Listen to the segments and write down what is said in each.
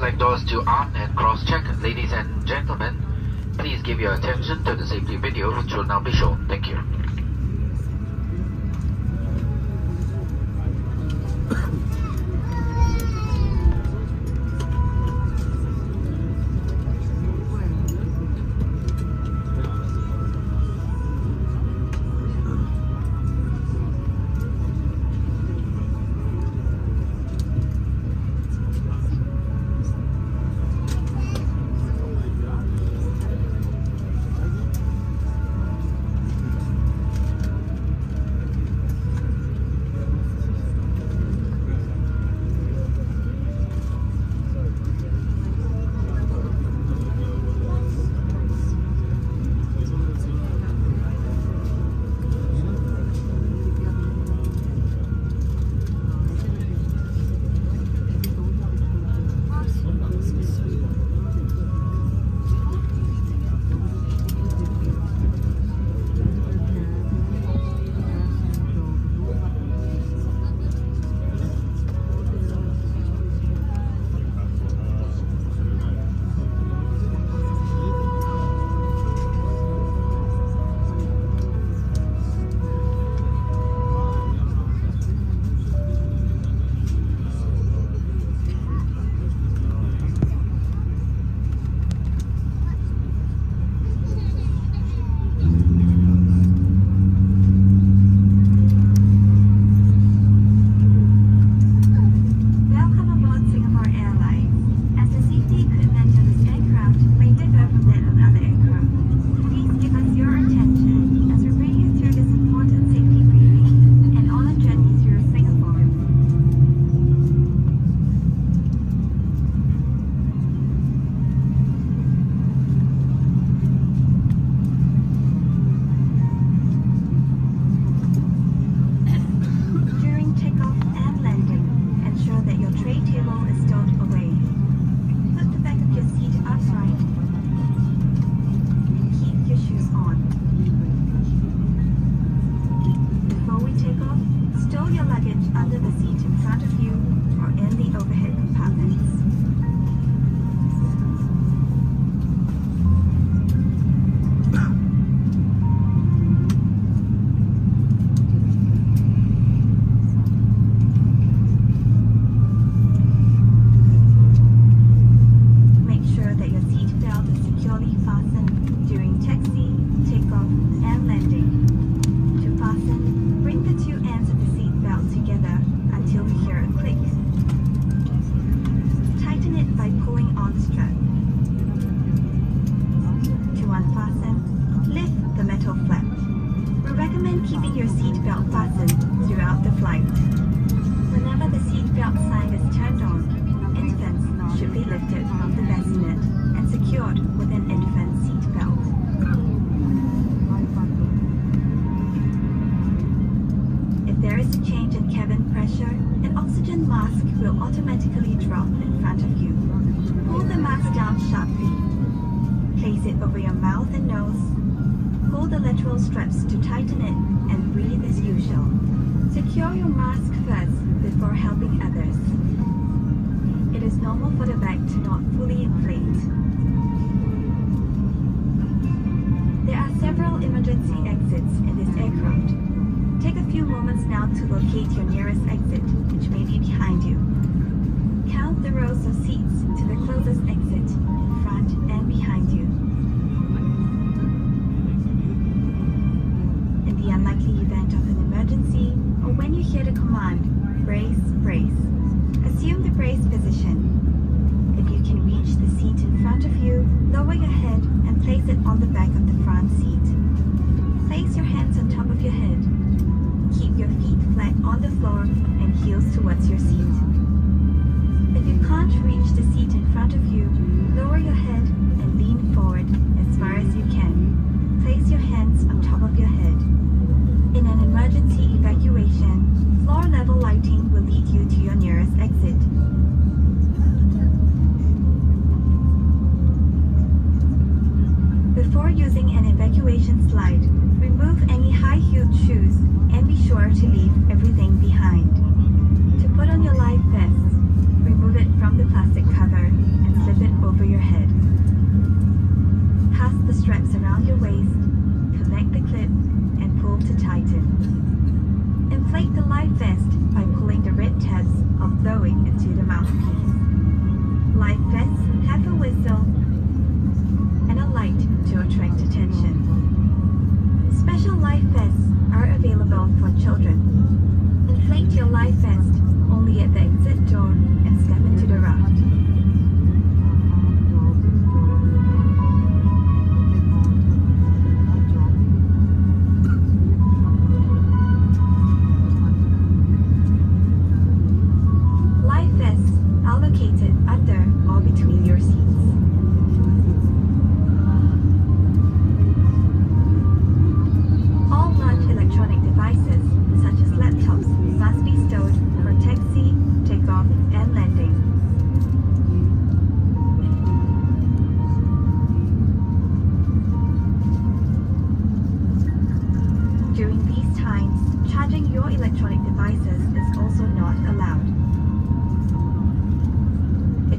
flight doors to arm and cross-check. Ladies and gentlemen, please give your attention to the safety video which will now be shown. Thank you. Straps to tighten it and breathe as usual. Secure your mask first before helping others. It is normal for the bag to not fully inflate. There are several emergency exits in this aircraft. Take a few moments now to locate your nearest exit, which may be behind you. Count the rows of seats to the closest exit, in front and behind you. In the unlikely event of an emergency, or when you hear the command, brace, brace, assume the brace position. If you can reach the seat in front of you, lower your head and place it on the back of the front seat. Place your hands on top of your head. Keep your feet flat on the floor and heels towards your seat. If you can't reach the seat in front of you, lower your head and lean forward as far as you can. Place your hands on top of your head. In an emergency evacuation, floor-level lighting will lead you to your nearest exit. Before using an evacuation slide, remove any high-heeled shoes and be sure to leave everything behind. To put on your life vest, remove it from the plastic cover.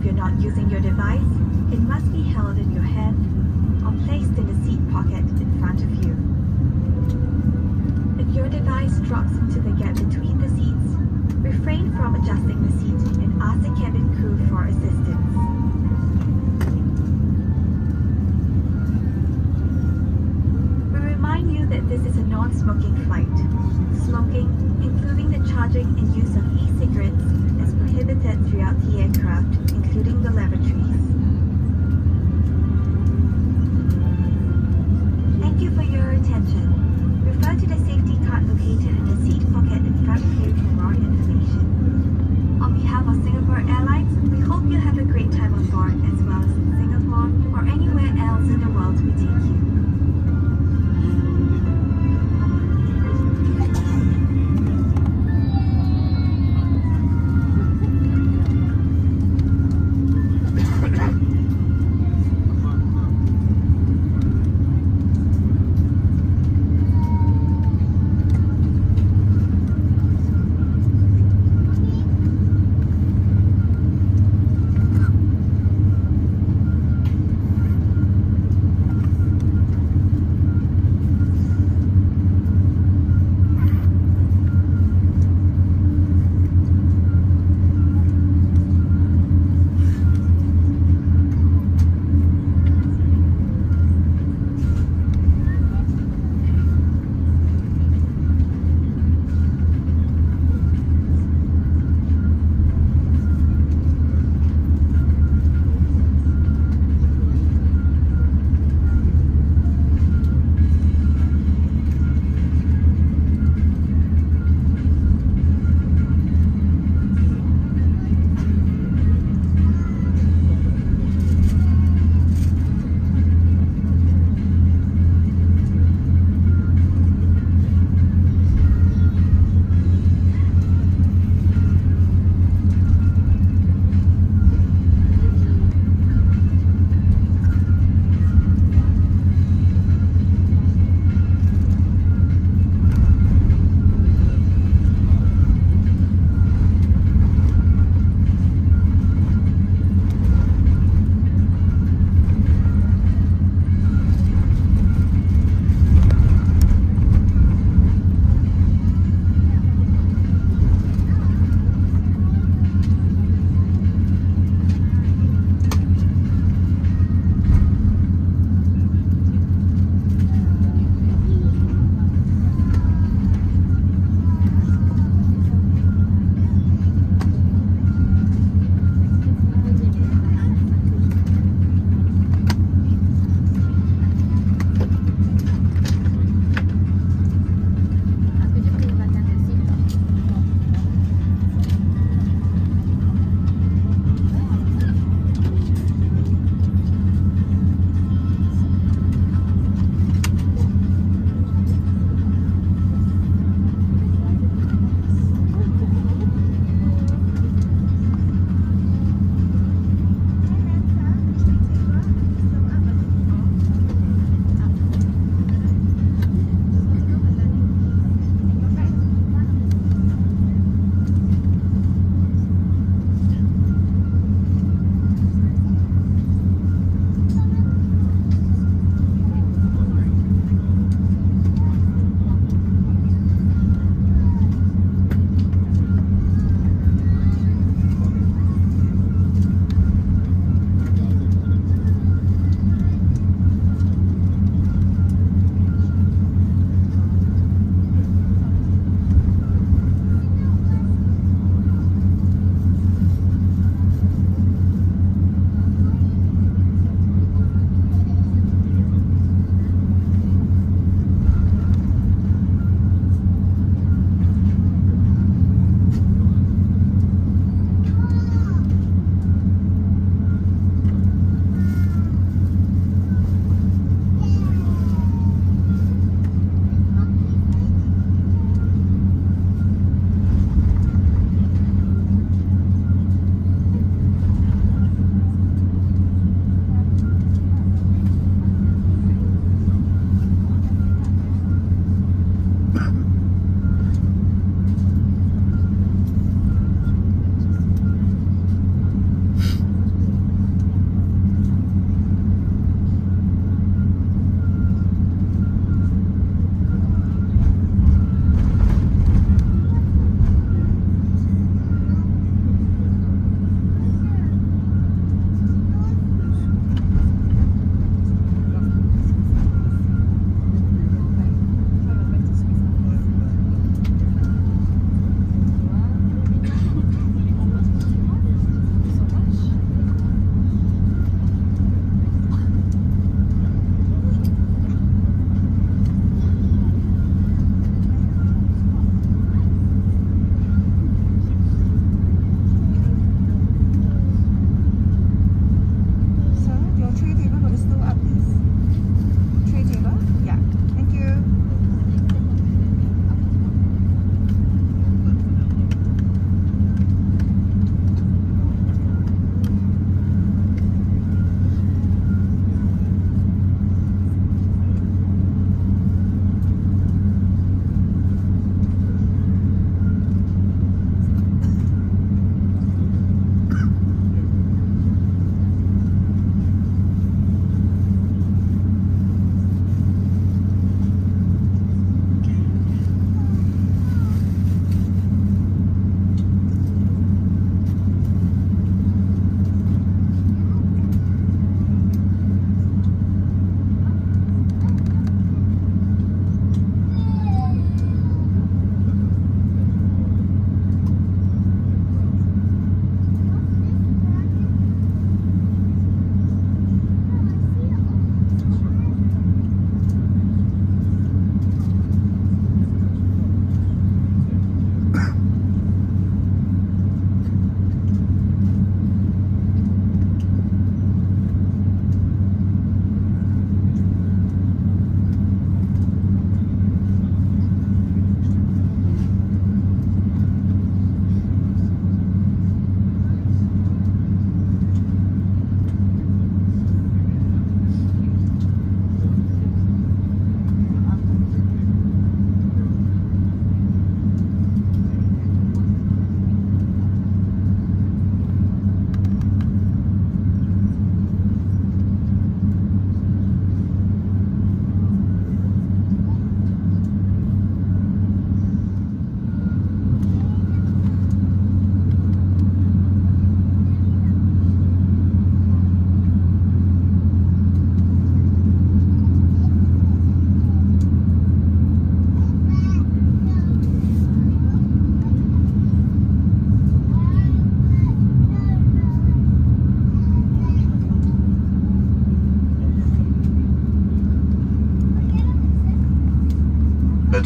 you're not using your device, it must be held in your hand or placed in the seat pocket in front of you. If your device drops into the gap between the seats, refrain from adjusting the seat and ask the cabin crew for assistance. We remind you that this is a non-smoking flight. Smoking, including the charging and use of e-cigarettes, is prohibited throughout the aircraft, including the lavatories. Thank you for your attention. Refer to the safety card located in the seat pocket in front of you for more information. On behalf of Singapore Airlines, we hope you have a great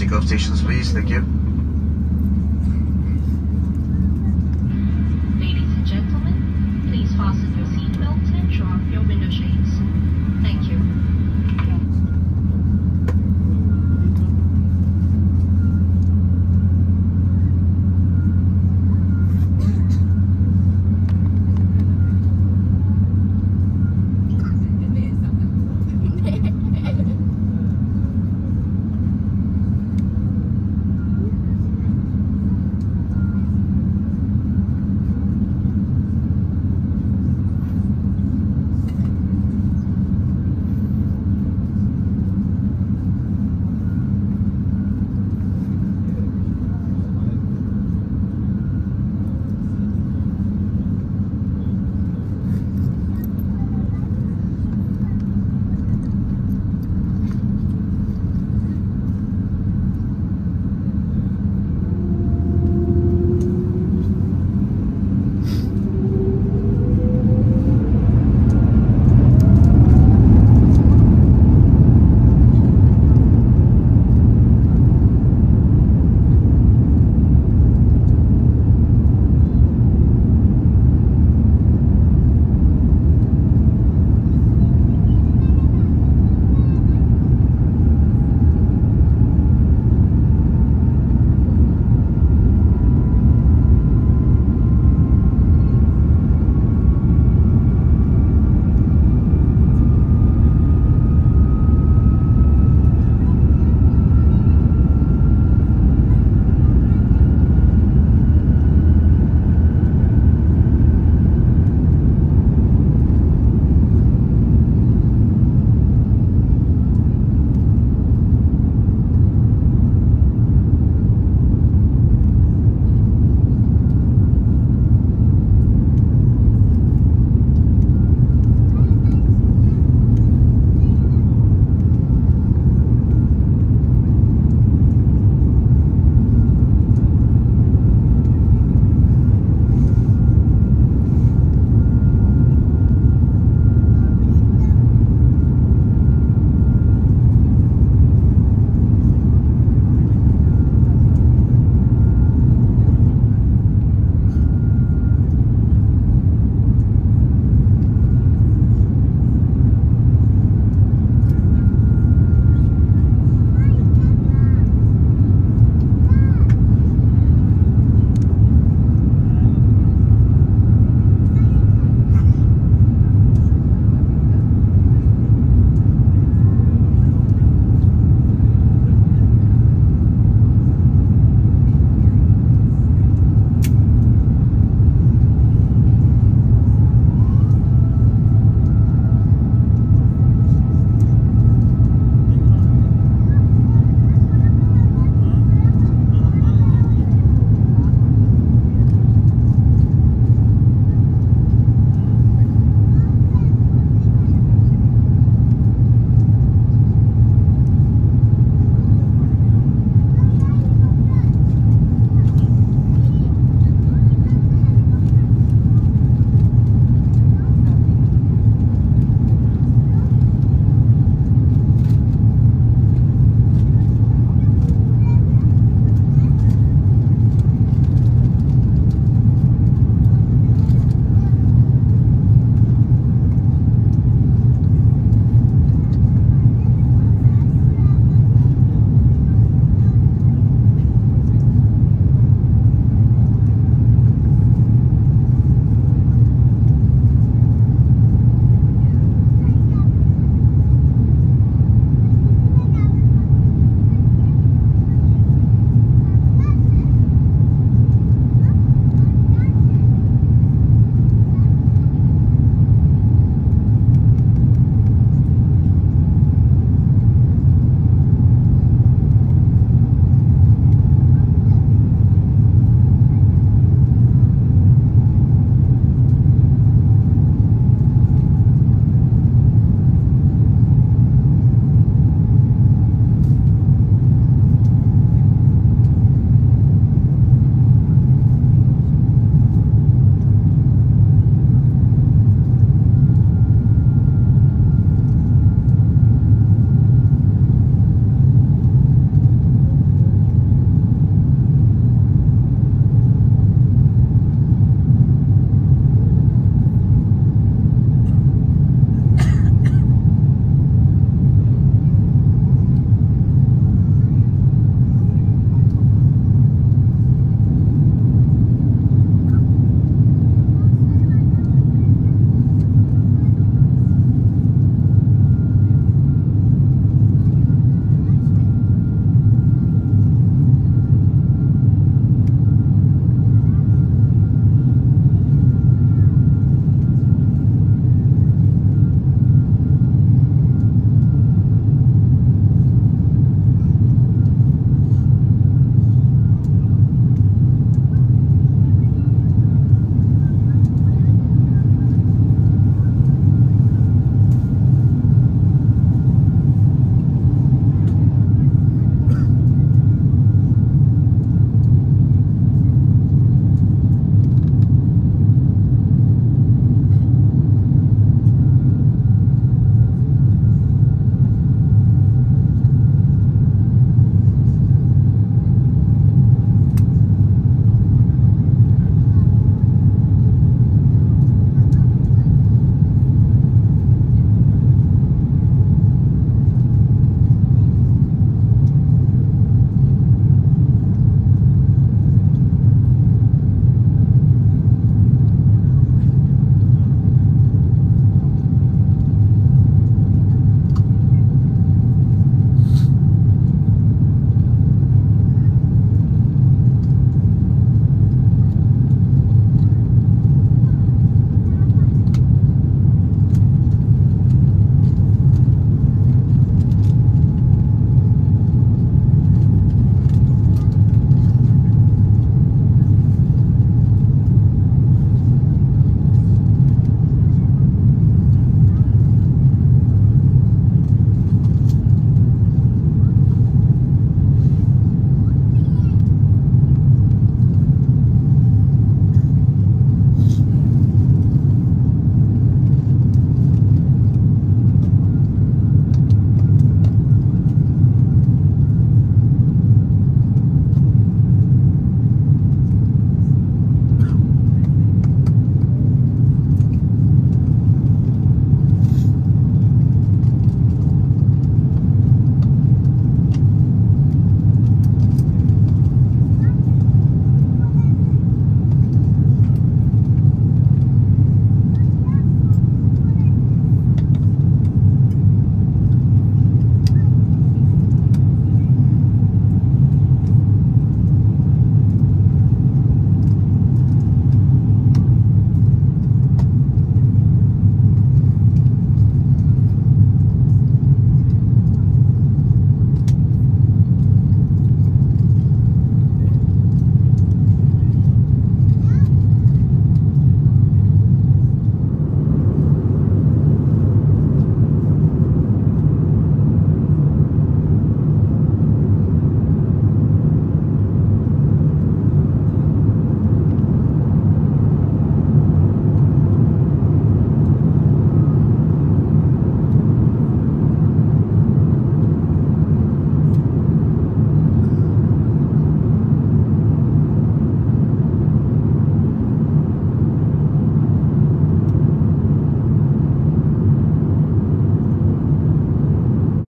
takeoff stations, please. Thank you.